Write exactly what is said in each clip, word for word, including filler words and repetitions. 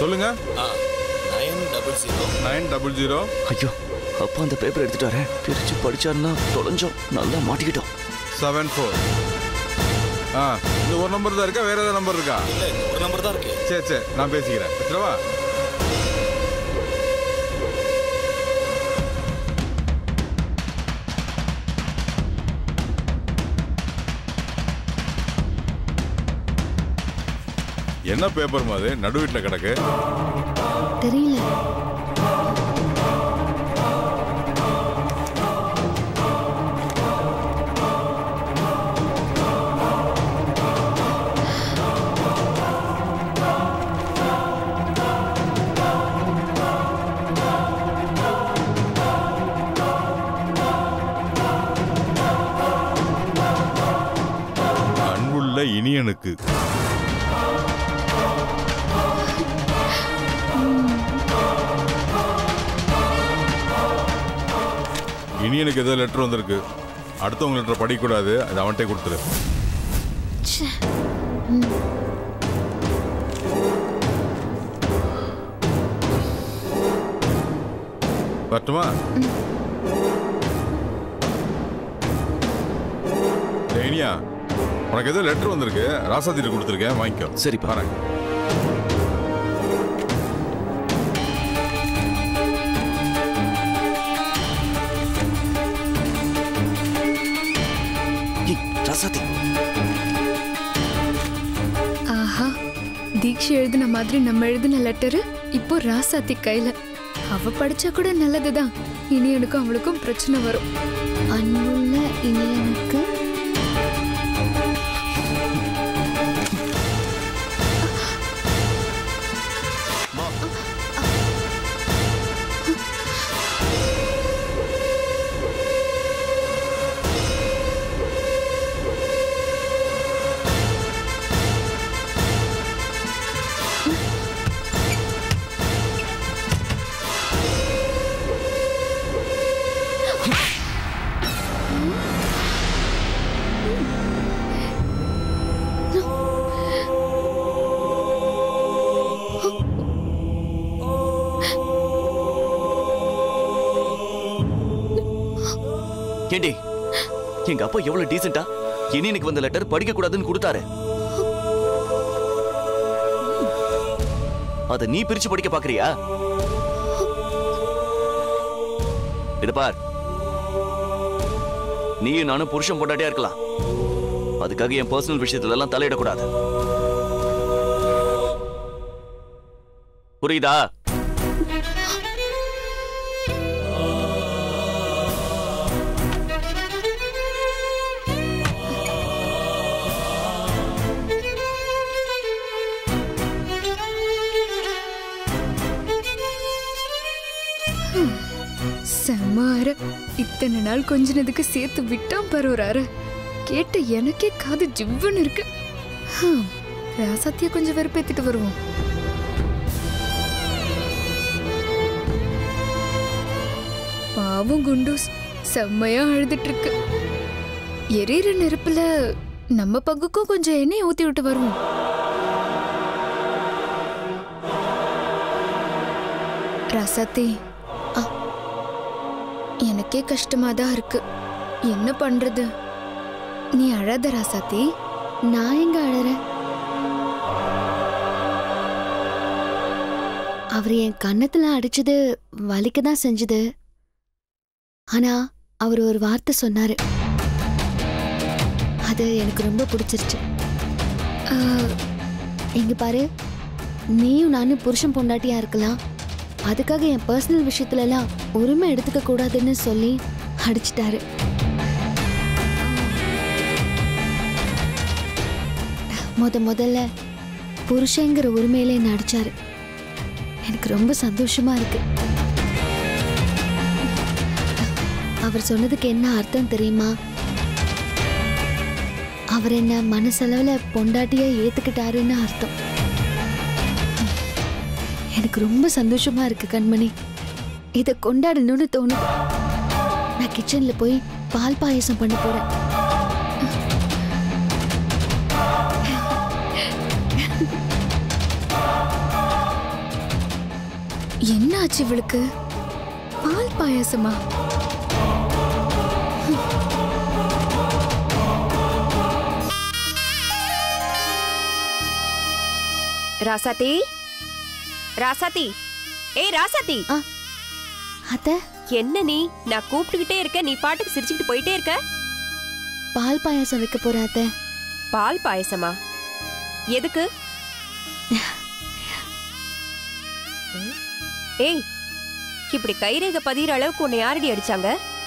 சொல்லுங்க. Nine double zero nine double zero. ஐயோ, அப்பா அந்த பேப்பர் எடுத்துட்டு வரேன். பிரிச்சு படிச்சாருன்னா தொலைஞ்சோம், நல்லா மாட்டிக்கிட்டோம். Seven four. ஆ, இந்த ஒரு நம்பர் தான் இருக்கா, வேற ஏதாவது நம்பர் இருக்கா? இல்லை, ஒரு நம்பர் தான் இருக்கு. சரி சரி, நான் பேசிக்கிறேன். வச்சுடவா? என்ன பேப்பர் மாதிரி நடு வீட்டில் கிடக்கு? தெரியல. அன்புள்ள இனியனுக்கு. இனியனுக்கு ஏதோ லெட்டர் வந்திருக்கு. அடுத்தவங்க லெட்டர் படிக்கக்கூடாது, அது அவன்கிட்ட கொடுத்துரு. வரட்டுமா? இனியா, உனக்கு ஏதோ லெட்டர் வந்திருக்கு, ராசாத்திட்டு கொடுத்துருக்கேன், வாங்கிக்கோ. சரி பாரு. ஆஹா, தீக்ஷி எழுதின மாதிரி நம்ம எழுதின லெட்டரு இப்போ ராசாத்தி கையில. அவ படிச்சா கூட நல்லதுதான். இனியனுக்கும் அவளுக்கும் பிரச்சனை வரும். அன்புள்ள இனியனுக்கு ஏண்டி, எங்க அப்பா எவ்வளவு டீசென்ட்டா இனியனுக்கு வந்த லெட்டர் படிக்க கூடாதுன்னு கொடுத்தாரு. அத நீ பிரிச்சு படிக்க பாக்குறியா? இத பார், நீயும் நானும் புருஷன் பொண்டாட்டியா இருக்கலாம். அதுக்காக என் பர்சனல் விஷயத்துல எல்லாம் தலையிடக்கூடாது. புரியுதா? செம்மார இத்தனை நாள் கொஞ்சினதுக்கு சேர்த்து விட்டான் பருவறாரு. கேட்ட எனக்கே காது ஜிவ்வுன்னு இருக்கு. ராசாத்திய கொஞ்சம் வெறுப்பேத்திட்டு வருவோம். பாவம் குண்டூஸ் செம்மையா அழுதுட்டு இருக்கு. எரியிற நெருப்புல நம்ம பங்குக்கும் கொஞ்சம் எண்ணெய் ஊத்தி விட்டு வருவோம். ராசாத்தி, எனக்கே கஷ்டமாதான் இருக்கு. என்ன பண்றது? நீ அழாத ராசாத்தி. நான் எங்க அழறேன்? அவர் என் கன்னத்துல அடிச்சது வலிக்கதான் செஞ்சது. ஆனா அவர் ஒரு வார்த்தை சொன்னாரு, அது எனக்கு ரொம்ப பிடிச்சிருச்சு. எங்க பாரு, நீயும் நானும் புருஷன் பொண்டாட்டியா இருக்கலாம், அதுக்காக என் பர்சனல் விஷயத்துல எல்லாம் உரிமை எடுத்துக்க கூடாதுன்னு சொல்லி அடிச்சிட்டாரு. முத முதல்ல புருஷங்கிற உரிமையில என்ன அடிச்சாரு. எனக்கு ரொம்ப சந்தோஷமா இருக்கு. அவர் சொன்னதுக்கு என்ன அர்த்தம் தெரியுமா? அவர் என்ன மனசளவுல பொண்டாட்டியா ஏத்துக்கிட்டாருன்னு அர்த்தம். எனக்கு ரொம்ப சந்தோஷமா இருக்கு கண்மணி. இதை கொண்டாடணும்னு தோணுது. நான் கிச்சன்ல போய் பால் பாயசம் பண்ண போறேன். என்ன ஆச்சு இவளுக்கு? பால் பாயாசமா? ராசாத்தி, ராசாத்தி, ஏய் ராசாத்தி. அத்தை, என்ன நீ? நான் கூப்பிட்டுக்கிட்டே இருக்க, நீ பாட்டுக்கு சிரிச்சுக்கிட்டு போயிட்டே இருக்க. பால் பாயாசம் வைக்க போற அத்தை. பால் பாயசமா? எதுக்கு? ஏய், இப்படி கைரேக பதிகிற அளவுக்கு உன்னை யாரடி அடிச்சாங்க?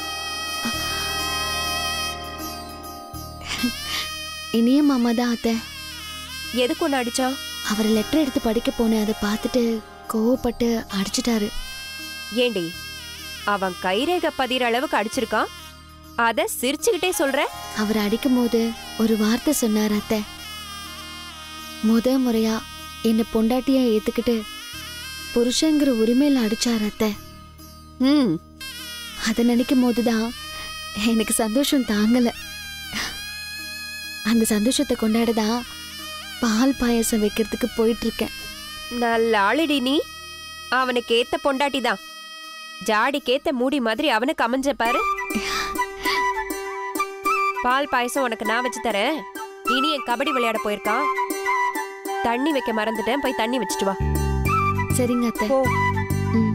இனிய மாமா தான் அத்தை. எதுக்கு உன்னை அடிச்சான்? அவர் லெட்டர் எடுத்து படிக்க போனேன், அதை பார்த்துட்டு கோவப்பட்டு அடிச்சிட்டாரு. ஏண்டி, அவன் கைரேக பதிகிற அளவுக்கு அடிச்சிருக்கான், அத சிரிச்சுக்கிட்டே சொல்ற? அவர் அடிக்கும் போது ஒரு வார்த்தை சொன்னார் அத்தை. முத முறையா என்ன பொண்டாட்டியா ஏத்துக்கிட்டு புருஷங்கிற உரிமையில அடிச்சார் அத்தை. ம், அதை நினைக்கும் போதுதான் எனக்கு சந்தோஷம் தாங்கல. அந்த சந்தோஷத்தை கொண்டாடதான் பால் பாயாசம் வைக்கிறதுக்கு போயிட்டு இருக்கேன். நல்ல ஆளுடி நீ. அவனுக்கு ஏத்த பொண்டாட்டி தான். ஜாடிக்கேத்த மூடி மாதிரி அவனுக்கு அமைஞ்ச பாரு. பால் பாயசம் உனக்கு நான் வச்சு தரேன். இனி என் கபடி விளையாட போயிருக்கான். தண்ணி வைக்க மறந்துட்டேன், போய் தண்ணி வச்சுட்டு வா. சரிங்க அத்தை. போ. ம்.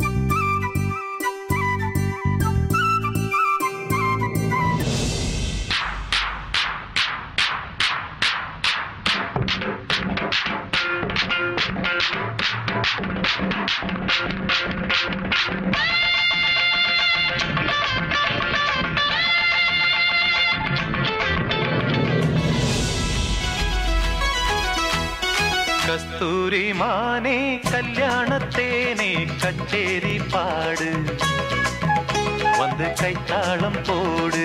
கஸ்தூரி மானே கல்யாணத்தேனே கச்சேரி பாடு, வந்து கைத்தாளம் போடு,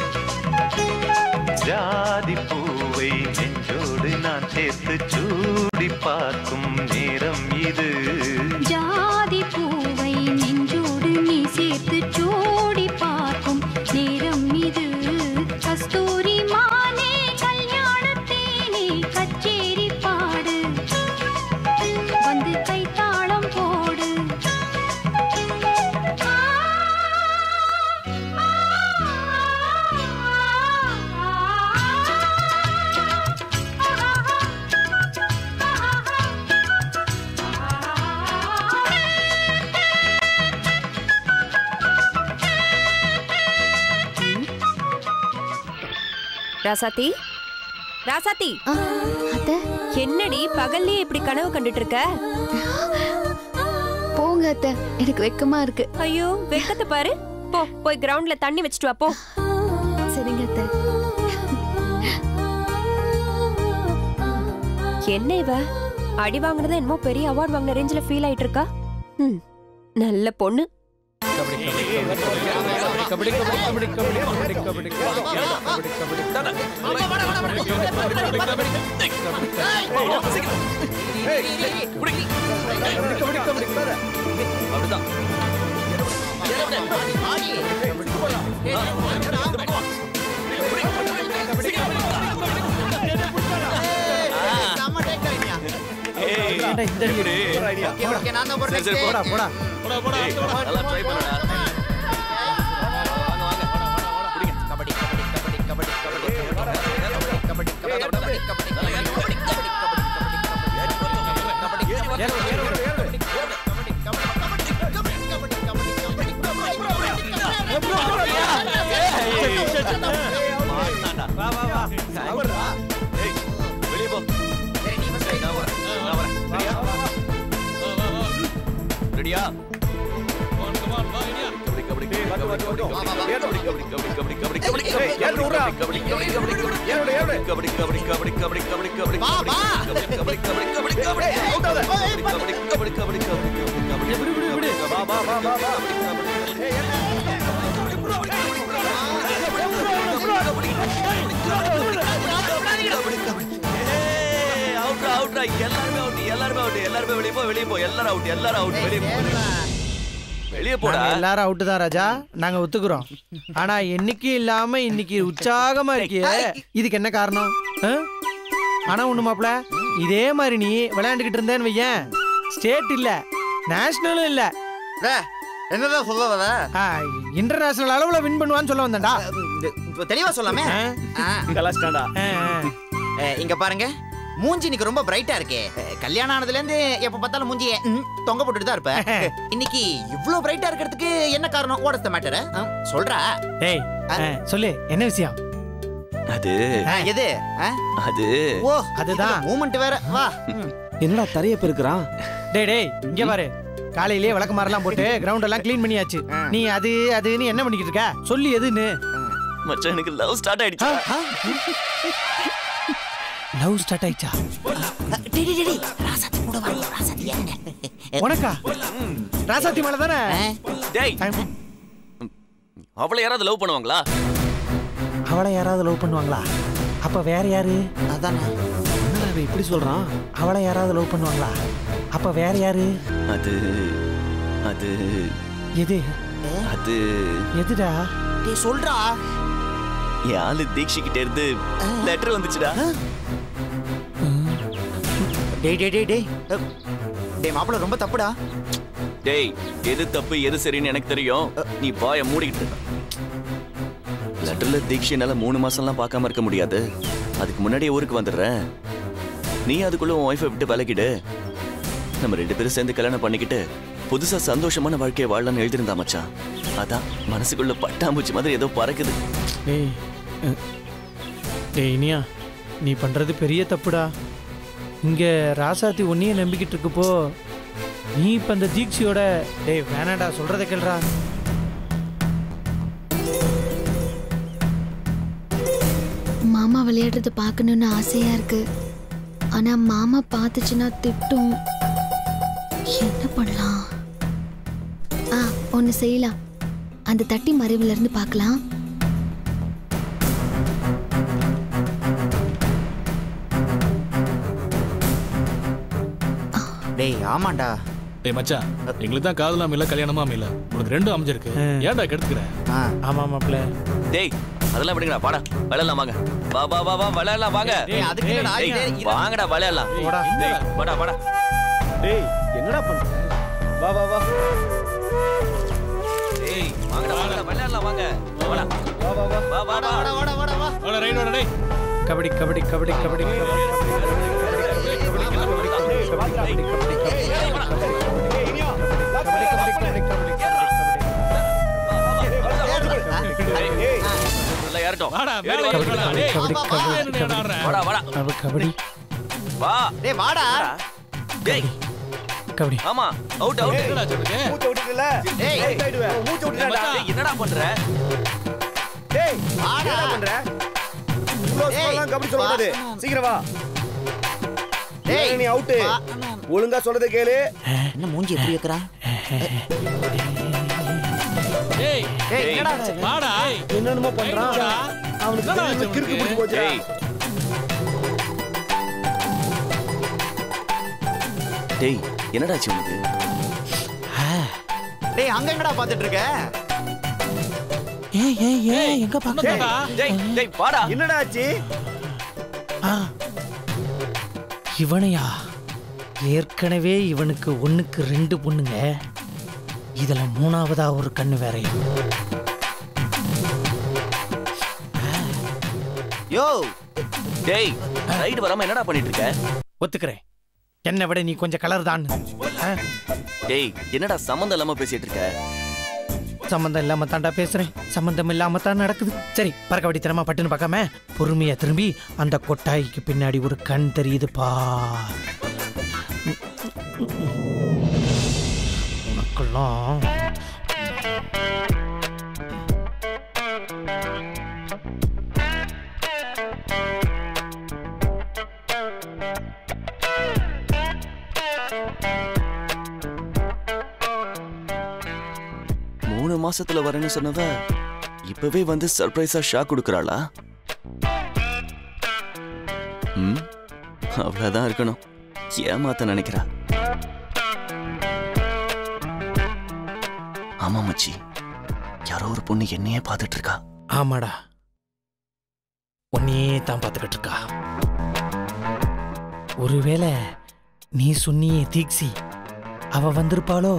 ஜாதி பூவை நெஞ்சோடு நான் சேர்த்து சூடி பார்க்கும் நேரம் இது. ஜாதி பூவை நெஞ்சோடு நீ சேர்த்து சூடி பார்க்கும் நேரம் இது. கஸ்தூரி மானே கல்யாணத்தேனே கச்சேரி பாடு, வந்து கைத்தாளம் போடு. ராசாத்தி, ராசாத்தி, ஆ, அத்தை, என்னடி பகல்லே இப்படி கனவு கண்டுட்டு இருக்க? போங்க அத்தை, எனக்கு வெக்கமா இருக்கு. ஐயோ, வெக்கத்தை பாரு. போ, போய் கிரவுண்ட்ல தண்ணி வச்சுட்டு வா. போ. சரிங்க அத்தை. என்ன இவ அடி வாங்குனது என்னமோ பெரிய அவார்ட் வாங்கின ரேஞ்சில ஃபீல் ஆயிட்டு இருக்கா? ம், நல்ல பொண்ணு. எல்லாரும் அவுட் தான் ராஜா, நாங்க ஒத்துக்கிறோம். ஆனா என்னைக்கு இல்லாம இன்னைக்கு உற்சாகமா இருக்கியே, இதுக்கு என்ன காரணம்? ஆனா ஒண்ணு மாப்ள, இதே மாதிரி நீ விளையாண்டுகிட்டு இருந்தேன்னு வையேன், ஸ்டேட் இல்ல நேஷனலும் இல்ல. என்னதான் சொல்ல வர? இன்டர்நேஷனல் அளவுல வின் பண்ணுவான்னு சொல்ல வந்தேன்டா. தெளிவா சொல்லாமே. கலாஸ்டாண்டா. இங்க பாருங்க, மூஞ்சி இன்னைக்கு ரொம்ப பிரைட்டா இருக்கே. கல்யாணம் ஆனதுல இருந்து எப்ப பார்த்தாலும் மூஞ்சிய தொங்க போட்டுட்டு தான் இருப்ப. இன்னைக்கு இவ்ளோ பிரைட்டா இருக்கிறதுக்கு என்ன காரணம்? What is the matter? சொல்றா. டேய் சொல்லு, என்ன விஷயம்? அது எது? அது ஓ அதுதான் மூமெண்ட் வேற. வா. என்னடா தரைய பெருக்குறான்? டேய் டேய் இங்க பாரு, காலையிலேயே விளக்கு மாறலாம் போட்டு கிரவுண்ட் எல்லாம் க்ளீன் பண்ணியாச்சு. நீ அது அதுன்னு என்ன பண்ணிக்கிட்டு இருக்க? சொல்லு எதுன்னு. மச்சான் எனக்கு லவ் ஸ்டார்ட் ஆயிடுச்சு. லவ் ஸ்டார்ட் ஆயிடுச்சா? டேய் டேய் டேய் ராசாத்தி கூட வா. ராசாத்தி உனக்கா? ராசாத்தி மேல தானே? டேய் அவளை யாராவது லவ் பண்ணுவாங்களா? அவளை யாராவது லவ் பண்ணுவாங்களா? அப்ப வேற யாரு? அதானே. என்னடா இப்படி சொல்றான்? அவளை யாராவது லவ் பண்ணுவாங்களா? அப்ப வேற யாரு? அது அது எது? அது எதுடா? டேய் சொல்றா. யாரு தீக்ஷி கிட்ட இருந்து லெட்டர் வந்துச்சுடா. டேய் டேய் டேய் டேய் டேய் மாப்பிள்ள ரொம்ப தப்புடா. டேய் எது தப்பு எது சரின்னு எனக்கு தெரியும். நீ பாய மூடிக்கிட்டு இருக்க. லெட்டர்ல தீக்ஷி என்னால மூணு மாசம்லாம் பார்க்காம இருக்க முடியாது. அதுக்கு முன்னாடியே ஊருக்கு வந்துடுறேன். நீ அதுக்குள்ள உன் ஒய்ஃபை விட்டு விலகிடு. நம்ம ரெண்டு பேரும் சேர்ந்து கல்யாணம் பண்ணிக்கிட்டு புதுசா சந்தோஷமான வாழ்க்கையை வாழலாம்னு எழுதிருந்தா மச்சான். அதான் மனசுக்குள்ள பட்டாம்பூச்சி மாதிரி ஏதோ பறக்குது. டேய் டேய் இனியா, நீ பண்றது பெரிய தப்புடா. இங்க ராசாத்தி ஒன்னையே நம்பிக்கிட்டு இருக்குப்போ நீ இப்ப அந்த தீக்ஷியோட. டேய் வேணாடா, சொல்றத கேளுடா. மாமா விளையாடுறத பார்க்கணும்னு ஆசையா இருக்கு. ஆனா மாமா பார்த்துச்சுன்னா திட்டும். என்ன பண்ணலாம்? ஆ ஒன்னு செய்யலாம். அந்த தட்டி மறைவுல இருந்து பார்க்கலாம். டேய் ஆமாண்டா. டேய் மச்சான், எங்களுக்கு தான் காதலாம் இல்ல கல்யாணமா இல்ல. உனக்கு ரெண்டும் அமைஞ்சிருக்கு. ஏன்டா கெடுத்துக்கிற? ஆமா மாப்ள. டேய் அதெல்லாம் விடுங்கடா, பாடா விளையாடலாம் வாங்க. வா வா வா வா விளையாடலாம் வாங்க. டேய் அதுக்கு என்னடா? வாங்கடா விளையாடலாம். போடா. டேய் வாடா வாடா. டேய் என்னடா பண்ற? வா வா வா. டேய் வாங்கடா வாங்கடா விளையாடலாம் வாங்க. வாடா வா வா வா. வா வா வாடா வாடா வாடா வா. வாடா ரைட் வாடா டேய். கபடி கபடி கபடி கபடி கபடி. வா டேய் வாடா. டேய் கபடி. ஆமா அவுட் அவுட். என்னடா சொல்லுங்க? மூச்ச விட்டுட்டல. டேய் அவுட் ஆயிடுவே. மூச்ச விட்டுடா. டேய் என்னடா பண்ற? டேய் வாடா. என்னடா பண்ற? க்ளோஸ் பண்ணலாம். கபடி சொல்லக்கூடாது. சீக்கிரம் வா. டேய் நீ அவுட். ஒழுங்கா சொல்றத கேளு. என்ன மூஞ்சி எப்படி வைக்கறா? டேய் டேய் என்னடா ஆச்சு? வாடா. என்னென்னமோ பண்றான். அவனுக்கு கிறுக்கு பிடிச்சு போச்சு. டேய் டேய் என்னடா ஆச்சு உனக்கு? டேய் அங்க எங்கடா பாத்துட்டு இருக்க? ஏய் ஏய் ஏய் எங்க பாக்க? டேய் டேய் வாடா. என்னடா ஆச்சு? இவனையா? ஏற்கனவே இவனுக்கு ஒண்ணுக்கு ரெண்டு பொண்ணுங்க. இதுல மூணாவதா ஒரு கண்ணு வேற. யோ டேய் ரைட் வராம என்னடா பண்ணிட்டு இருக்க? ஒத்துக்கிறேன், என்னை விட நீ கொஞ்சம் கலர் தான். டேய் என்னடா சம்மந்தம் இல்லாம பேசிட்டு இருக்க? சம்பந்தம் இல்லாம தாண்டா பேசுறேன். சம்பந்தம் இல்லாம தான் நடக்குது. சரி பறக்க வடித்தனமா பட்டுன்னு பார்க்காம பொறுமையா திரும்பி அந்த கொட்டாய்க்கு பின்னாடி ஒரு கண் தெரியுது பா. உனக்கெல்லாம் மூணு மாசத்துல வரேன்னு சொன்னவ இப்பவே வந்து சர்ப்ரைஸா ஷாக் கொடுக்கறாளா? ம் அவ்வளவுதான் இருக்கணும். ஏமாத்த நினைக்கிறா. ஆமா மச்சி, யாரோ ஒரு பொண்ணு என்னையே பார்த்துட்டு இருக்கா. ஆமாடா, உன்னையே தான் பார்த்துக்கிட்டு இருக்கா. ஒருவேளை நீ சொன்னியே தீக்ஷி, அவ வந்திருப்பாளோ?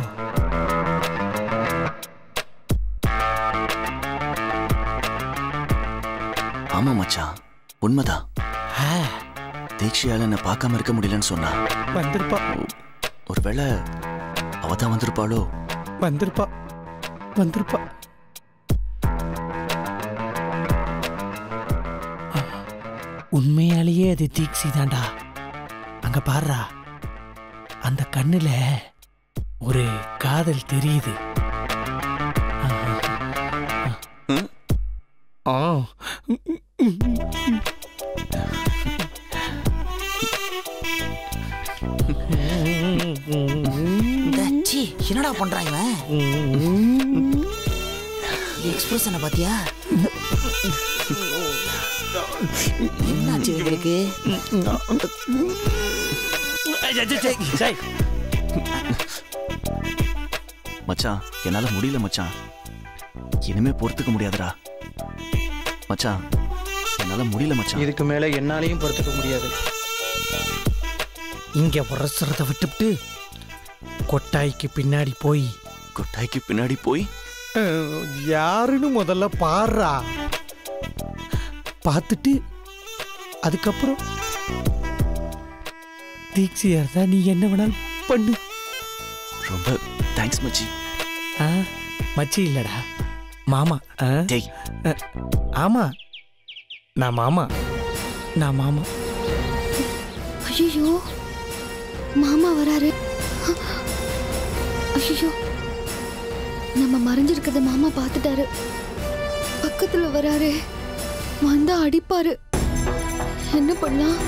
ஆமா மச்சான், உண்மைதான். தீக்ஷியால என்ன பார்க்காம இருக்க முடியலன்னு சொன்னா. வந்திருப்பா. ஒருவேளை அவதான் வந்திருப்பாளோ? வந்திருப்பா வந்திருப்பா உண்மையாலேயே அது தீக்ஷி தாண்டா. அங்க பாருடா, அந்த கண்ணுல ஒரு காதல் தெரியுது. ஆ என்னடா பண்றாங்க? எக்ஸ்பிரஷனை பாத்தியா? என்னாச்சு உங்களுக்கு? மச்சான், என்னால முடியல மச்சான். இனிமே பொறுத்துக்க முடியாதுடா மச்சான். என்னால முடியல மச்சான். இதுக்கு மேல என்னாலையும் பொறுத்துக்க முடியாது. இங்க உரசுறத விட்டுவிட்டு கொட்டாய்க்கு பின்னாடி போய் கொட்டாய்க்கு பின்னாடி போய் யாருன்னு முதல்ல பாடுறா. பார்த்துட்டு அதுக்கப்புறம் தீக்ஷியார் தான், நீ என்ன வேணாலும் பண்ணு. ரொம்ப தேங்க்ஸ் மச்சி. ஆ மச்சி இல்லடா, மாமா. டேய், ஆமா, நான் மாமா. நான் மாமா. ஐயோ, மாமா வராரு. ஐயோ, நம்ம மறைஞ்சிருக்கிறத மாமா பார்த்துட்டாரு. பக்கத்துல வராரு. வந்தா அடிப்பாரு. என்ன பண்ணலாம்?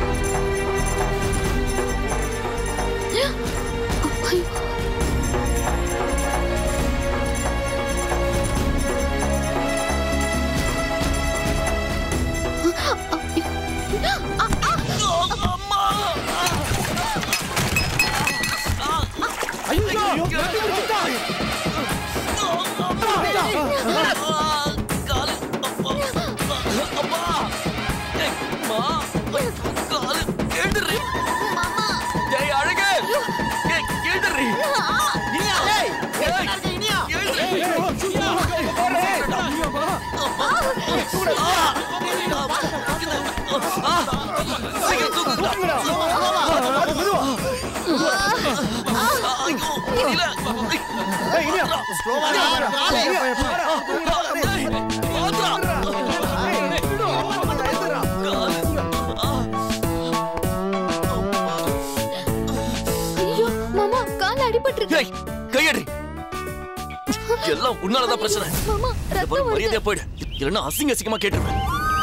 எல்லாம் உன்னாலதான் பிரச்சனை. மரியாதையா போயிடு, இல்லைன்னா அசிங்க அசிங்கமா கேட்டுருவேன்.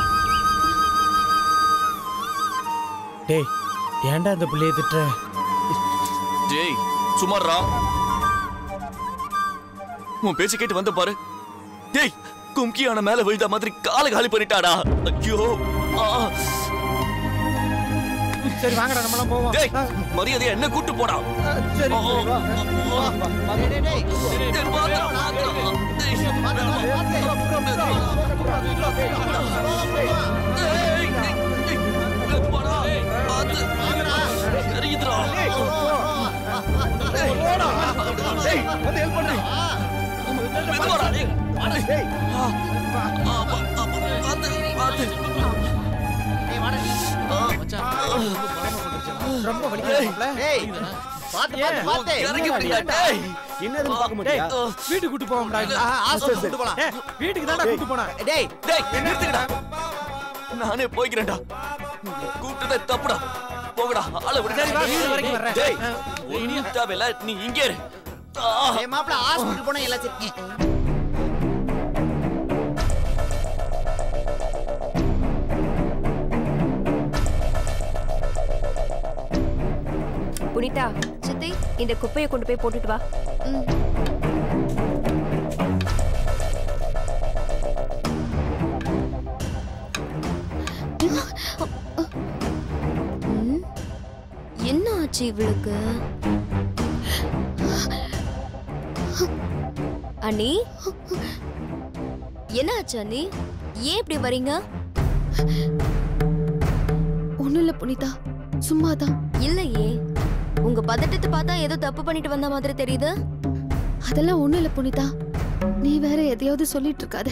டேய், ஏன்டா இந்த பிள்ளைய திட்டுற? டேய் சுமாரா, உன் பேச்சு கேட்டு வந்த பாரு. டேய், கும்கியான மேல விழுந்த மாதிரி கால காலி பண்ணிட்டாடா. ஐயோ, சரி வாங்கடா, நம்மளாம் போவோம். டேய், மரியாதையா என்ன கூட்டு போடா. சரி ரொம்ப வலிக்குதுல. ஏய், பாத்து பாத்து பாத்து இறங்கி போடியா. டேய், என்னது பார்க்க முடியா? வீட்டுக்கு கூட்டி போவோம்டா. ஹாஸ்பிடல் கூட்டி போலாம். வீட்டுக்கு தான்டா கூட்டி போனா. டேய் டேய், நிறுத்துடா. நானே போய்க்கிறேன்டா. கூப்பிட்டதே தப்புடா. போங்கடா, ஆளை விடு. சரி வா, வீடு வரைக்கும் வரேன். டேய், ஒண்ணும் தேவையில்ல, நீ இங்கே இரு. ஏய் மாப்ள, ஹாஸ்பிடல் போனா எல்லாம் சரி. புனிதா, சித்தி, இந்த குப்பையை கொண்டு போய் போட்டுட்டு வா. என்ன ஆச்சு இவளுக்கு? அண்ணி, என்ன ஆச்சு அண்ணி? ஏன் இப்படி வரீங்க? ஒண்ணும் இல்ல புனிதா, சும்மாதான். இல்லையே, உங்க பதட்டத்தை பார்த்தா ஏதோ தப்பு பண்ணிட்டு வந்த மாதிரி தெரியுது. அதெல்லாம் ஒண்ணும் இல்ல புனிதா, நீ வேற எதையாவது சொல்லிட்டு இருக்காத.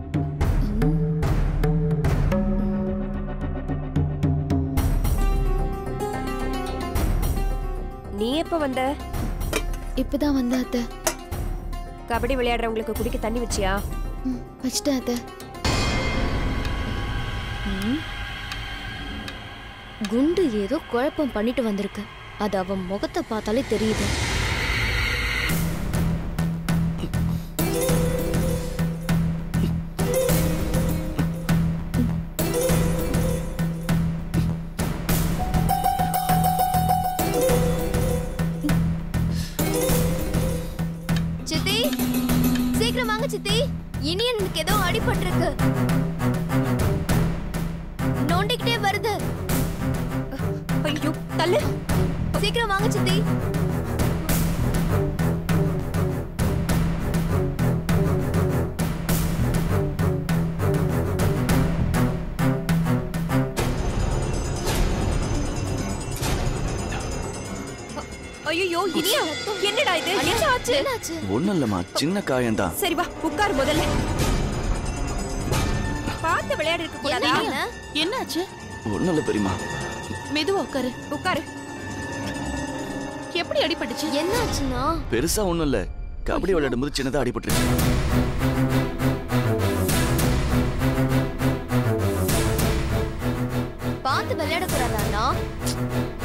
நீ எப்ப வந்த? இப்பதான் வந்த அத்தை. கபடி விளையாடுறவங்களுக்கு குடிக்க தண்ணி வச்சியா? வச்சிட்டேன் அத்தை. குண்டு ஏதோ குழப்பம் பண்ணிட்டு வந்திருக்கு. அது அவன் முகத்தை பார்த்தாலே தெரியுது. சித்தி, சீக்கிரம் வாங்க சித்தி. இனியனுக்கு ஏதோ அடிபட்டிருக்கு. நோண்டிக்கிட்டே வருது. ஐயோ, தள்ளு. சீக்கிரம் வாங்க சித்தி. ஐயோ, இனியா, என்னடா இது? என்ன ஆச்சு? என்னாச்சு? ஒண்ணும் இல்லம்மா, சின்ன காயம்தான். சரி வா, உட்காரு முதல்ல. பார்த்து விளையாட இருக்க கூடாதா? என்னாச்சு? ஒண்ணும் இல்ல பெரியமா. மெதுவா உட்காரு. உட்காரு. எப்படி அடிபட்டுச்சு? என்னாச்சுன்னா? பெருசா ஒண்ணும் இல்ல, கபடி விளையாடும் போது சின்னதா அடிபட்டுருச்சு. பார்த்து விளையாட கூடாதா?